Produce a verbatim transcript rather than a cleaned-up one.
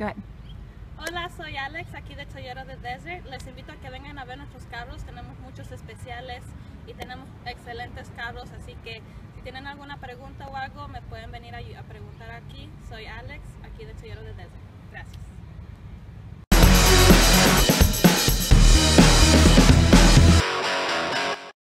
Go ahead. Hola, soy Alex, aquí de Toyota de Desert. Les invito a que vengan a ver nuestros carros. Tenemos muchos especiales y tenemos excelentes carros, así que si tienen alguna pregunta o algo, me pueden venir a, a preguntar aquí. Soy Alex, aquí de Toyota de Desert.